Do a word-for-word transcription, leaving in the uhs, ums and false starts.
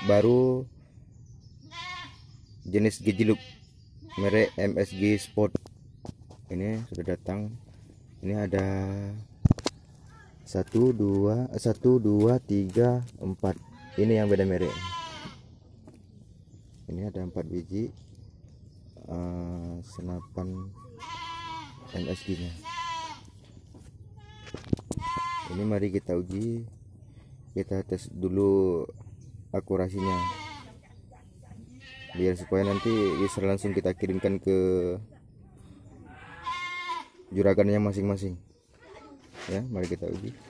baru jenis gejiluk merek M S G Sport. Ini sudah datang. Ini ada satu dua satu dua tiga empat. Ini yang beda merek. Ini ada empat biji uh, senapan M S G nya. Ini mari kita uji, kita tes dulu akurasinya, biar supaya nanti bisa langsung kita kirimkan ke juragannya masing-masing. Ya, mari kita uji.